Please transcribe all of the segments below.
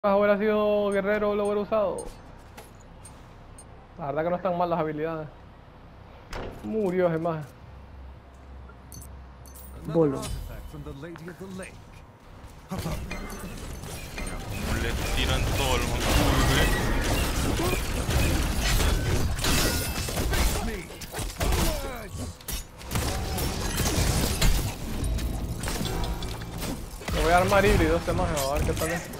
hubiera sido guerrero lo hubiera usado. La verdad que no están mal las habilidades. Murió ese maje. Bolo. Como le tiran todo el mundo. Me voy a armar híbrido este maje, a ver qué tal es.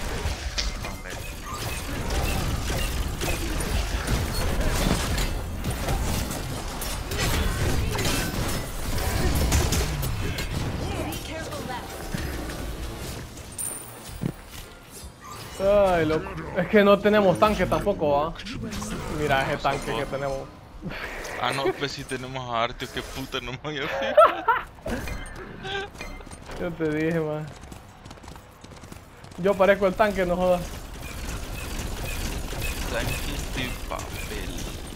Ay, loco. Es que no tenemos tanque tampoco, ¿ah? Mira ese tanque que tenemos. Ah, no, pues si tenemos a Artio, qué puta, no me voy a fijar. Yo te dije, man. Yo parezco el tanque, no jodas. Tanque de papel.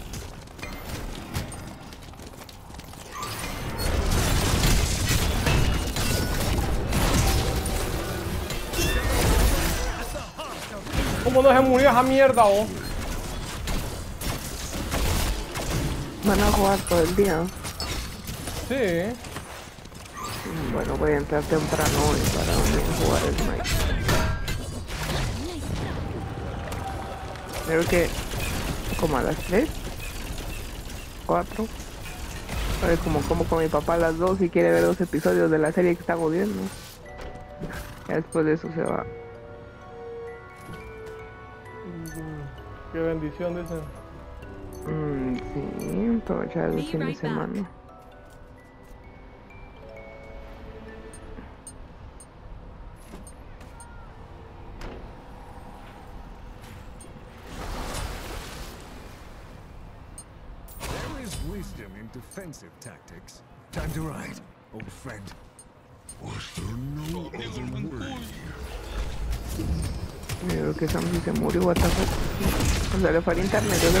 ¿Cómo no se murió esa mierda, oh? Van a jugar todo el día. Sí. Bueno, voy a entrar temprano hoy para jugar el Smite. Creo que como a las 3, 4. A ver, como con mi papá a las 2 y quiere ver 2 episodios de la serie que está jodiendo. Ya después de eso se va. Qué bendición, dicen. Sí, aprovechar el fin de semana. Wisdom in defensive tactics. Time to ride, old friend. Was there no other way? Creo que Sam sí se murió, what the fuck. O sea, le fue al internet, yo creo.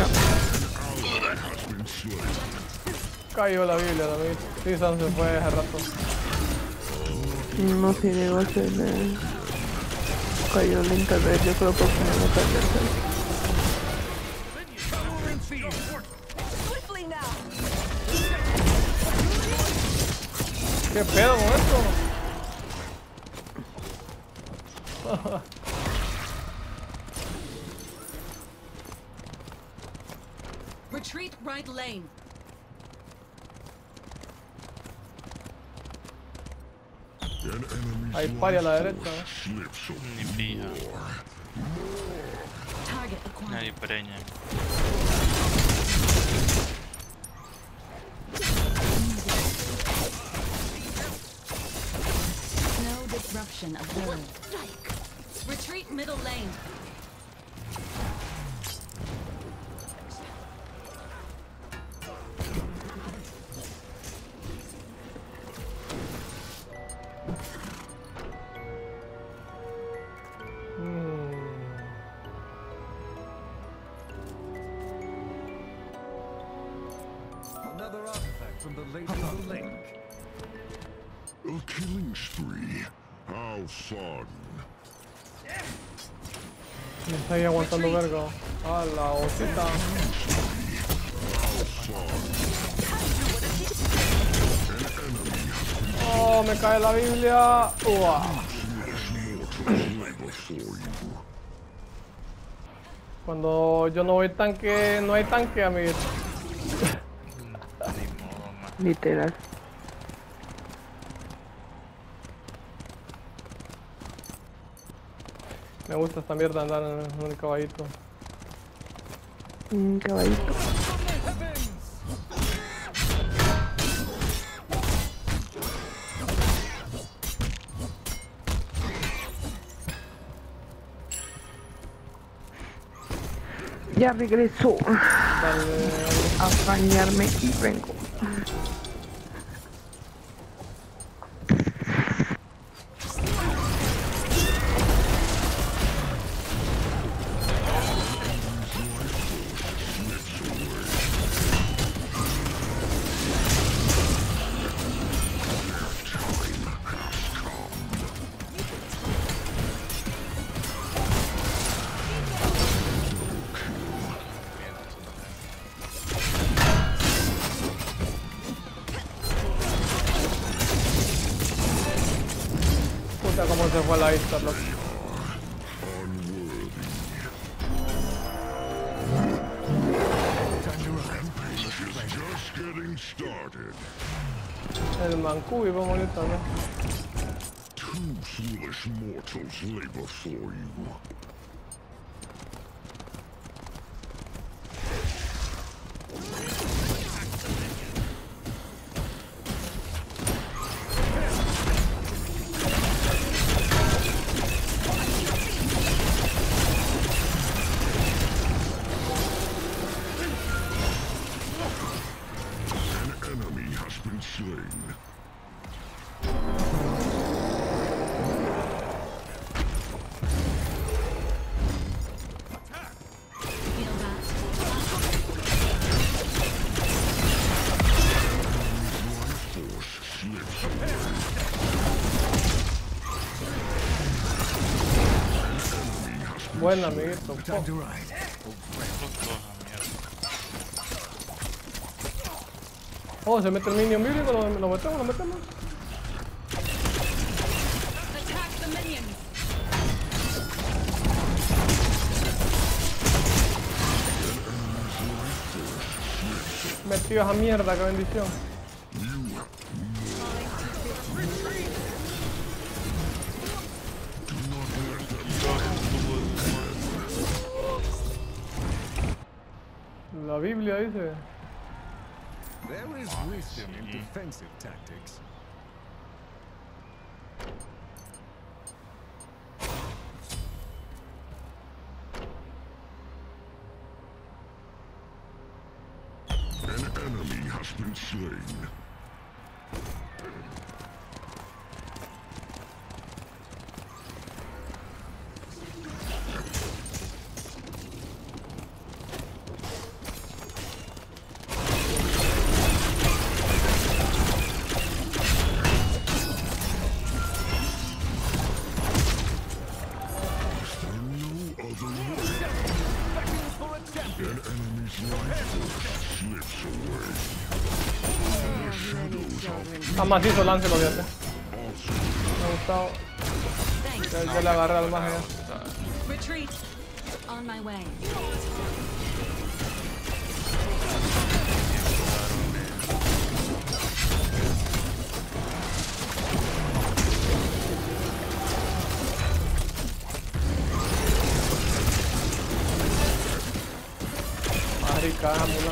Cayó la Biblia también. Sí, Sam se fue hace rato. No sé, llegó a ser cayó el internet, yo creo que no me cayó. ¿Qué pedo con esto? Retreat right lane. Hay pari a la derecha. Ni pija. Nadie preña. No disruption of world. Retreat middle lane. Another artifact from the Lady of the Lake. A killing spree. How fun. Me está ahí aguantando verga. A la hosita. Oh, me cae la Biblia. Uah. Cuando yo no voy tanque, no hay tanque, amiguito. Literal. Me gusta esta mierda andar en un caballito. Un caballito. Ya regresó. Dale. A bañarme y vengo. se fue a la isla, loco. Just getting started. El Mancubi, vamos a ir también. Two foolish mortals lay before you. An enemy has been slain. Feel that? Force slips away. Enemy has been Buen amiguito. Time to ride. Oh, se mete el minion bíblico, lo metemos, lo metemos. Attack the minions! Metido esa mierda, qué bendición. La Biblia dice. There is wisdom in defensive tactics. An enemy has been slain. Is there no other way? An enemy's life force slips away. Está macizo, lance lo voy a hacer. Me ha gustado. Thanks. Ya le agarré al mago ya. Retreat! On my way. Marica, mula.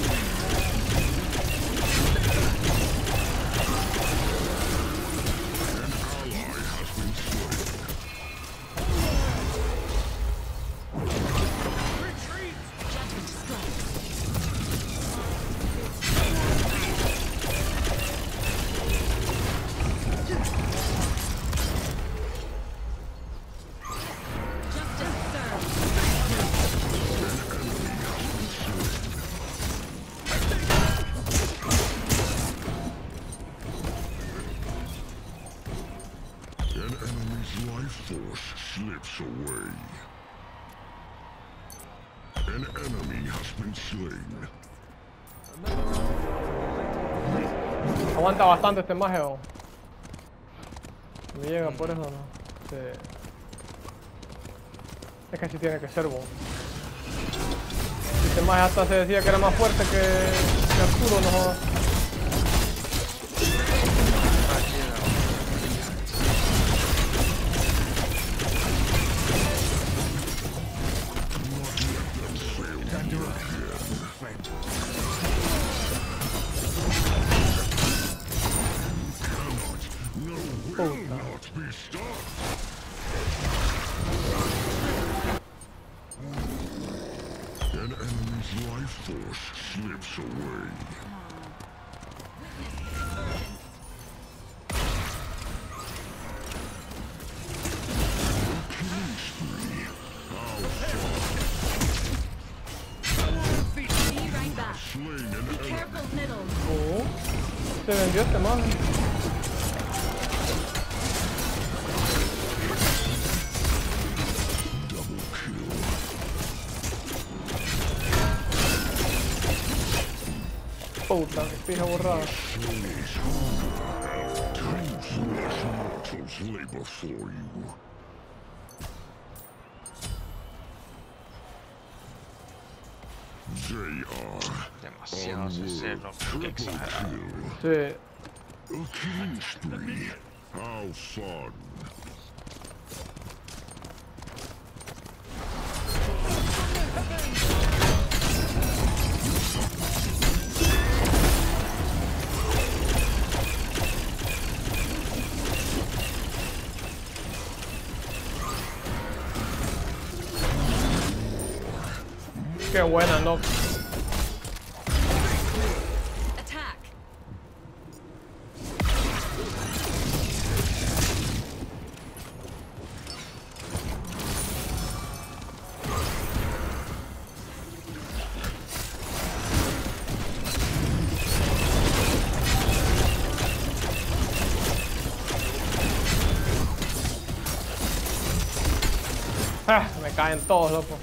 Judgment strike. Justice served. An enemy's life force slips away. An enemy has been slain. Aguanta bastante este maje, oh. Me llega por eso, ¿no? Sí. Es que así tiene que ser, bo. Este maje hasta se decía que era más fuerte que Arturo, no jodas. Time to ride. Old friend. Will not be stopped. An enemy's life force slips away. Killing spree. How far? Be right back. Slain an Be enemy. careful, middle. Oh. Se vendió este maje. Double kill. puta, qué pija borrada. Mortals lay before you. They are Demasiado sincero, qué exagerado. Sí. a killing spree. How fun. Qué buena, no. Attack. Ah, me caen todos, loco.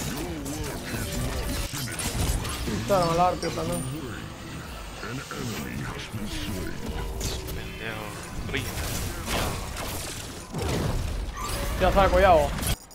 Quitaron al arco también. An enemy has been slain. Pendejo, rinde. Ya sabe, collado.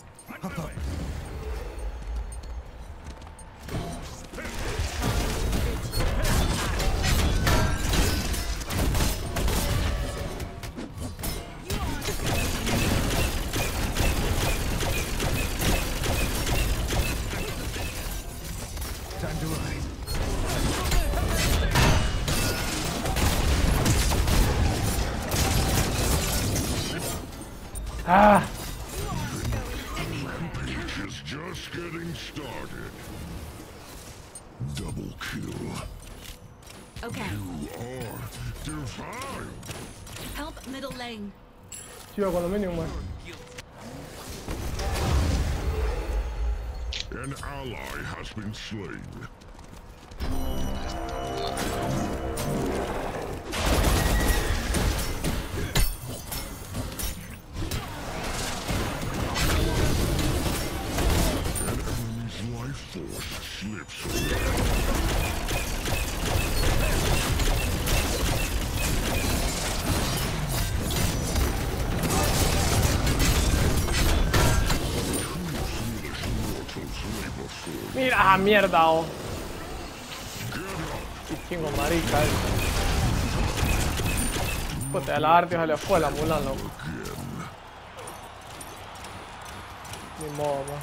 Time to ride. Ah, Is just getting started. Double kill. Okay. You are divine. Help middle lane. chido con lo mínimo, man. An ally has been slain. An enemy's life force slips away. Foolish mortals lay before you. Mira, ah, mierda, oh. Qué chingo marica. Puta, de la arte se le fue la mula, loco. Ni modo, man.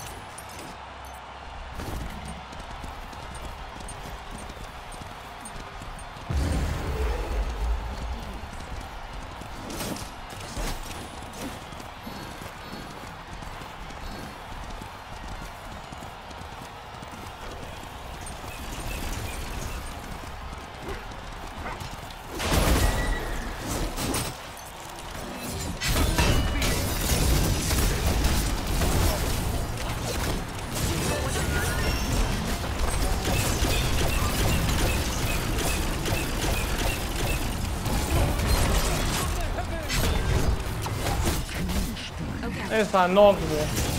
Esa no, güey.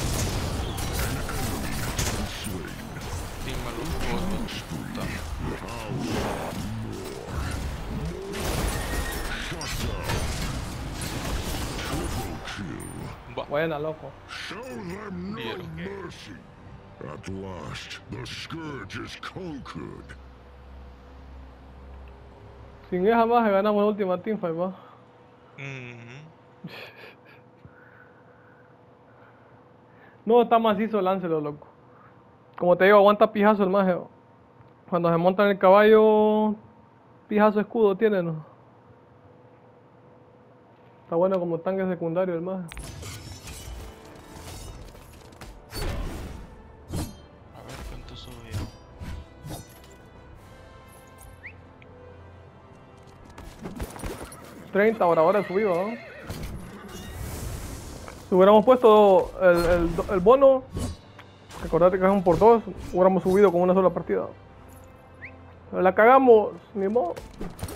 Dime los votos, puta. Va, Buena, loco. Show them no Vieron. mercy. At last, the scourge is conquered. Sin esa más ganamos la última teamfight, va. No, está macizo Lancelot, loco. Como te digo, aguanta pijazo el maje. Cuando se monta en el caballo, pijazo escudo tiene, ¿no? Está bueno como tanque secundario el maje. a ver cuánto subió. Ahora he subido, ¿no? Si hubiéramos puesto el bono, recordate que es un por dos, hubiéramos subido con una sola partida. Pero la cagamos, ni modo.